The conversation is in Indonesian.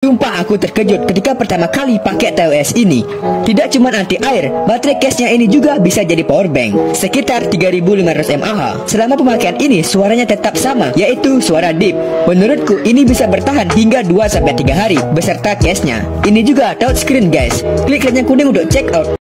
Sumpah aku terkejut ketika pertama kali pakai TWS ini. Tidak cuma anti air, baterai case-nya ini juga bisa jadi power bank, sekitar 3500 mAh. Selama pemakaian ini suaranya tetap sama, yaitu suara deep. Menurutku ini bisa bertahan hingga 2-3 hari beserta case-nya. Ini juga touchscreen guys. Klik link yang kuning untuk check out.